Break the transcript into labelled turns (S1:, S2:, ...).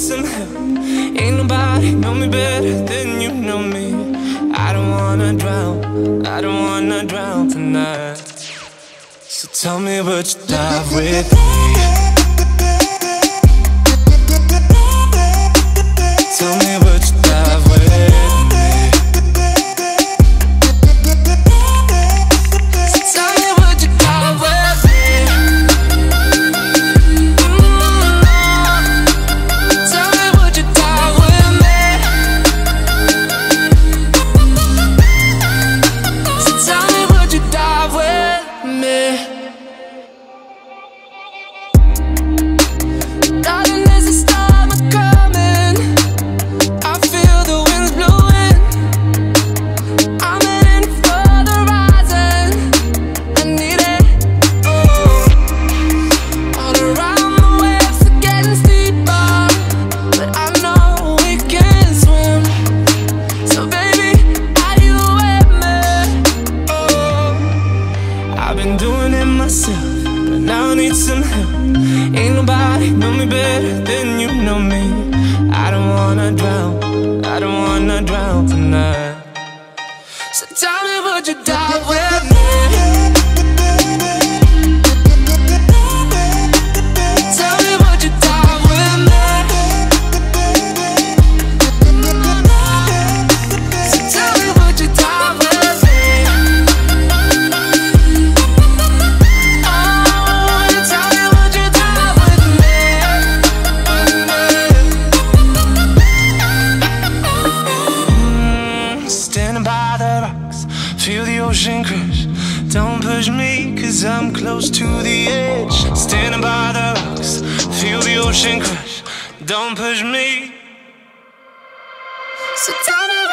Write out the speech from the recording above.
S1: some help. Ain't nobody know me better than you know me. I don't wanna drown, I don't wanna drown tonight. So tell me, would you dive with me? Tell me, would you dive with me? So tell me, would you dive with me? Tell me, would you dive with me? So tell me, would you dive with me? Darling, there's a storm coming. I feel the winds blowing. I'm heading for the horizon. I need it. Oh, all around the waves are getting steeper, but I know we can swim. So baby, are you with me? Oh, I've been doing it myself, but now I need some help. Ain't nobody know me better than you know me. I don't wanna drown, I don't wanna drown tonight. So tell me, would you dive with me? Tell me, would you dive with me? So tell me, would you dive with me? Oh, tell me, would you dive with me? Standing by the rocks, feel the ocean crash. Don't push me, 'cause I'm close to the edge. Standing by the rocks, feel the ocean crash. Don't push me. So tell me,